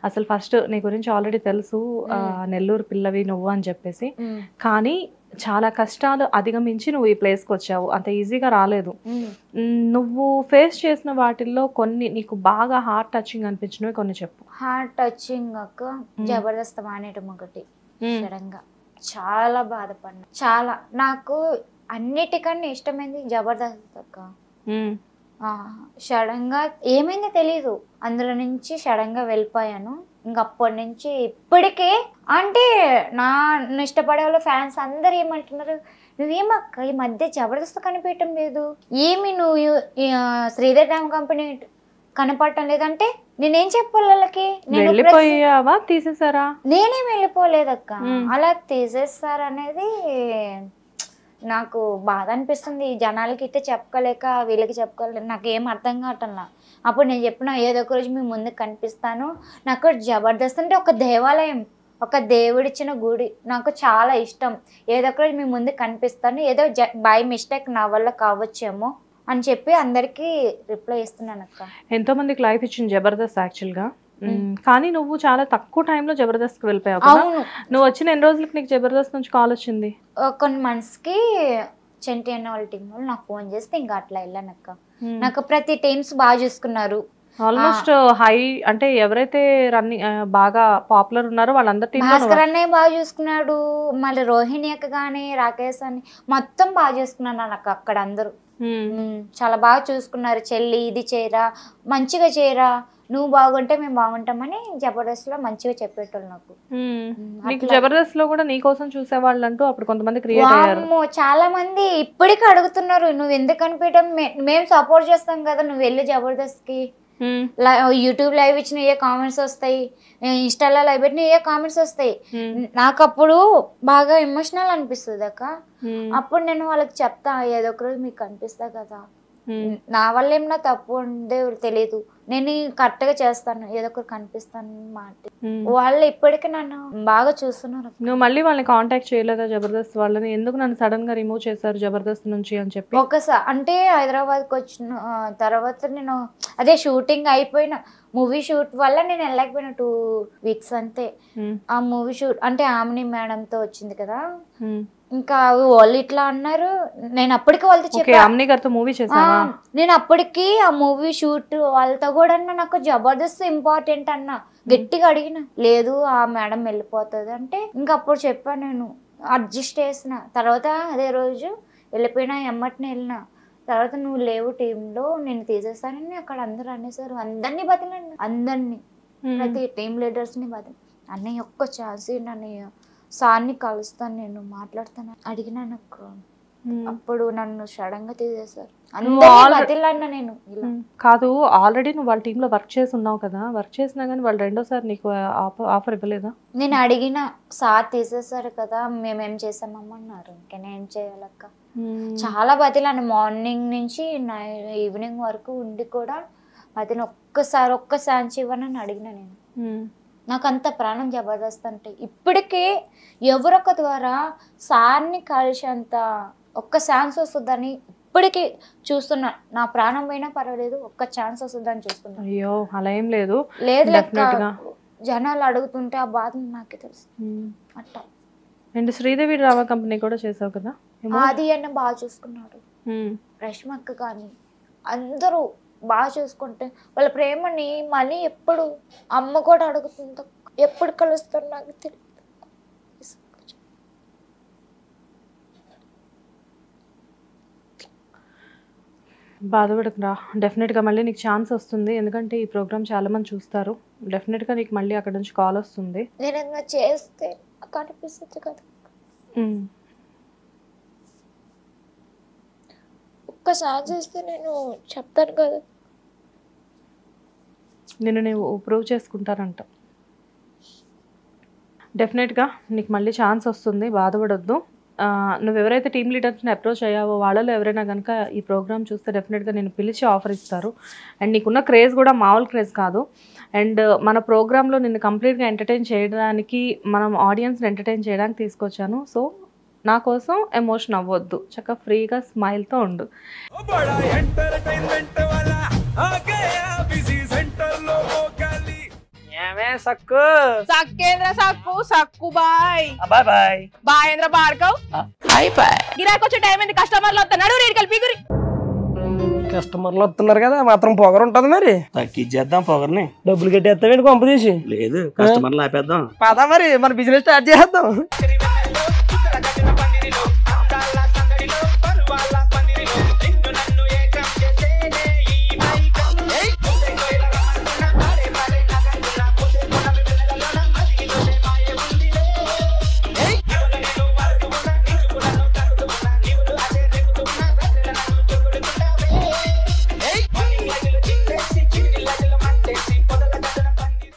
అసలు ఫస్ట్ నీ గురించి ఆల్రెడీ తెలుసు, నెల్లూరు పిల్లవి నువ్వు అని చెప్పేసి. కానీ చాలా కష్టాలు అధిగమించి నువ్వు ఈ ప్లేస్కి వచ్చావు, అంత ఈజీగా రాలేదు. నువ్వు ఫేస్ చేసిన వాటిల్లో కొన్ని నీకు బాగా హార్ట్ టచింగ్ అనిపించినవి కొన్ని చెప్పు. హార్ట్ టచింగ్ అక్క జబర్దస్త్ మానేయటం ఒకటి. సడన్గా చాలా బాధపడినా. చాలా నాకు అన్నిటికన్నా ఇష్టమైంది జబర్దస్త్ అక్క. సడన్గా ఏమైందో తెలీదు, అందులో నుంచి సడన్గా వెళ్ళిపోయాను. ఇంక అప్పటి నుంచి ఇప్పటికే అంటే నా ఇష్టపడే వాళ్ళు ఫ్యాన్స్ అందరు ఏమంటున్నారు, నువ్వేమక్క ఈ మధ్య జబర్దస్త్ కనిపించటం లేదు, ఏమి నువ్వు శ్రీధర్ డ్రామా కంపెనీ కనపడటం లేదంటే నేనేం చెప్పాలి వాళ్ళకి? తీసేసారా? నేనేం వెళ్ళిపోలేదక్క, అలా తీసేస్తారనేది నాకు బాధ అనిపిస్తుంది. జనాలకి ఇట్టే చెప్పుకోలేక వీళ్ళకి చెప్పుకోలేక నాకు ఏం అర్థం కావటంలా. అప్పుడు నేను చెప్పిన ఏదో ఒక రోజు మీ ముందుకు కనిపిస్తాను. నాకు జబర్దస్త్ అంటే ఒక దేవాలయం, ఒక దేవుడిచ్చిన గుడి, నాకు చాలా ఇష్టం. ఏదో ఒక రోజు మీ ముందుకు కనిపిస్తాను, ఏదో బై మిస్టేక్ నా వల్ల కావచ్చేమో అని చెప్పి అందరికీ రిప్లై ఇస్తున్నాను అక్క. ఎంతో మందికి లైఫ్ ఇచ్చింది జబర్దస్త్ యాక్చువల్గా. కానీ నువ్వు చాలా తక్కువ టైంలో జబర్దస్త్ కి వెళ్ళిపోయావు. నువ్వు వచ్చిన ఎన్ని రోజులకి నీకు జబర్దస్త్ నుంచి కాల్ వచ్చింది? కొన్ని మంత్స్కి చెంటి అన్న వాళ్ళ టీం వాళ్ళు నాకు ఫోన్ చేస్తే ఇంకా అట్లా వెళ్ళాను అక్క. నాకు ప్రతి టీమ్స్ బాగా చూసుకున్నారు. ఆల్మోస్ట్ హై అంటే ఎవరైతే రన్నింగ్ బాగా పాపులర్ ఉన్నారో వాళ్ళందరి భాస్కర్ అన్నయ్య బాగా చూసుకున్నాడు, మళ్ళీ రోహిణి అక్క కానీ రాకేష్ అని మొత్తం బాగా చూసుకున్నాను నాకు అక్కడ అందరూ. చాలా బాగా చూసుకున్నారు. చెల్లి ఇది చేయరా, మంచిగా చేయరా, నువ్వు బాగుంటే మేము బాగుంటామని జబర్దస్త్ లో మంచిగా చెప్పేటోళ్ళు నాకు. జబర్దస్త్ లో కూడా నీ కోసం చూసేవాళ్ళు అంటూ అప్పుడు కొంతమంది క్రియేట్ అయ్యారు. చాలా మంది ఇప్పటికీ అడుగుతున్నారు, నువ్వు ఎందుకు కనిపించడం, మేము సపోర్ట్ చేస్తాం కదా, నువ్వు వెళ్ళి జబర్దస్త్ కి. యూట్యూబ్ లైవ్ ఇచ్చిన ఏ కామెంట్స్ వస్తాయి, ఇన్స్టాలో లైవ్ పెట్టిన ఏ కామెంట్స్ వస్తాయి. నాకు అప్పుడు బాగా ఎమోషనల్ అనిపిస్తుంది అక్క. అప్పుడు నేను వాళ్ళకి చెప్తా, ఏదో ఒక రోజు మీకు కనిపిస్తా కదా, నా వల్ల ఏమన్నా తప్పు ఉందే తెలియదు, నేను కరెక్ట్ గా చేస్తాను, ఏదో ఒకటి కనిపిస్తాను మాట. వాళ్ళు ఇప్పటికీ నన్ను బాగా చూస్తున్నారు. నువ్వు మళ్ళీ వాళ్ళని కాంటాక్ట్ చేయలేదా జబర్దస్త్ వాళ్ళని? ఎందుకు నన్ను సడన్ గా రిమూవ్ చేశారు జబర్దస్త్ నుంచి అని చెప్పి? ఒకసారి అంటే హైదరాబాద్కి వచ్చిన తర్వాత నేను అదే షూటింగ్ అయిపోయిన మూవీ షూట్ వల్ల నేను వెళ్ళకపోయినా 2 weeks అంతే. ఆ మూవీ షూట్ అంటే ఆమెని మేడంతో వచ్చింది కదా, ఇంకా వాళ్ళు ఇట్లా అన్నారు. నేను అప్పటికి వాళ్ళతో చెప్పాను, నేను అప్పటికి ఆ మూవీ షూట్ వాళ్ళతో కూడా నాకు జబర్దస్త్ ఇంపార్టెంట్ అన్న గట్టిగా అడిగిన. లేదు ఆ మేడం వెళ్ళిపోతుంది అంటే ఇంకా అప్పుడు చెప్పాను, నేను అడ్జస్ట్ చేసిన. తర్వాత అదే రోజు వెళ్ళిపోయినా, ఎమ్మటిని వెళ్ళిన. తర్వాత నువ్వు లేవు టీంలో, నేను తీసేస్తానని అక్కడ అందరూ అనేసారు. అందరినీ బతిలండి, అందరినీ, ప్రతి టీమ్ లీడర్స్ని బతిలి, అన్నయ్య ఒక్క ఛాన్స్ అన్నయ్య, సార్ని కలుస్తాను, నేను మాట్లాడతాను అడిగినా. నాకు అప్పుడు నన్ను సడన్ గా తీసేసారు. నేను కాదు, ఆల్రెడీ నువ్వు వాళ్ళ టీంలో వర్క్ చేసి ఉన్నావు కదా, వర్క్ చేసినా కానీ వాళ్ళు రెండోసారి నీకు ఆఫర్ ఇవ్వలేదా? నేను అడిగిన, సార్ తీసేసారు కదా, మేమేం చేసామన్నారు. ఇంకా నేను ఏం చేయాలక్క, చాలా బతిలాను. మార్నింగ్ నుంచి ఈవినింగ్ వరకు ఉండి కూడా బతిని ఒక్క ఛాన్స్ ఇవ్వనని అడిగిన నేను. నాకు అంత ప్రాణం జబర్దస్త్ అంటే. ఇప్పటికీ ఎవరొక ద్వారా సార్ని కలిసేంత ఒక్క ఛాన్స్ వస్తుందని ఇప్పటికీ చూస్తున్నా. నా ప్రాణం పోయినా పర్వాలేదు, ఒక్క ఛాన్స్ వస్తుందని చూస్తున్నా. అయ్యో అలా ఏం లేదు. జనాలు అడుగుతుంటే ఆ బాధ నాకే తెలుసు. అట్లా అండ్ శ్రీదేవి డ్రామా కంపెనీ కూడా చేసావు కదా, అది అన్న బాగా చూసుకున్నాడు. రష్మక్క కానీ అందరూ బాగా చూసుకుంటే వాళ్ళ ప్రేమని మళ్ళీ ఎప్పుడు అమ్మ కూడా అడుగుతుందో, ఎప్పుడు కలుస్తారు నాకు తెలియదు. బాధపడకురా, డెఫినెట్గా మళ్ళీ నీకు ఛాన్స్ వస్తుంది. ఎందుకంటే ఈ ప్రోగ్రామ్ చాలా మంది చూస్తారు. డెఫినెట్గా నీకు మళ్ళీ అక్కడ నుంచి కాల్ వస్తుంది. నేను ఏదైనా చేస్తే కనిపిస్తుంది కదా, ఒక్కసారి చేస్తే నేను చెప్తాను కదా, నేను ప్రూవ్ చేసుకుంటానంట. డెఫినెట్గా నీకు మళ్ళీ ఛాన్స్ వస్తుంది, బాధపడొద్దు. నువ్వు ఎవరైతే టీమ్ లీడర్స్ని అప్రోచ్ అయ్యావో వాళ్ళలో ఎవరైనా కనుక ఈ ప్రోగ్రామ్ చూస్తే డెఫినెట్గా నేను పిలిచి ఆఫర్ ఇస్తారు. అండ్ నీకున్న క్రేజ్ కూడా మామూలు క్రేజ్ కాదు. అండ్ మన ప్రోగ్రాంలో నిన్ను కంప్లీట్గా ఎంటర్టైన్ చేయడానికి, మనం ఆడియన్స్ని ఎంటర్టైన్ చేయడానికి తీసుకొచ్చాను. సో నా కోసం ఎమోషన్ అవ్వద్దు, చక్కగా ఫ్రీగా స్మైల్తో ఉండు. ఏమే సక్కు సక్కేంద్ర సక్కు సక్కు బాయ్ బాయ్ బాయ్ బాయేంద్ర భార్గవ్ బాయ్ బాయ్ గిరాకి వచ్చే టైం ఏంది కస్టమర్లు వస్తున్నాడు రేటు కలిపి గురి కస్టమర్లు వస్తున్నారు కదా మాత్రం పొగరు ఉంటది మరి తగ్గించేద్దాం పొగర్ని. డబ్బులు కట్టేస్తావేంటి కొంప తీసి లేదు కస్టమర్లు ఆపేద్దాం. పదా మరి మన బిజినెస్ స్టార్ట్ చేద్దాం.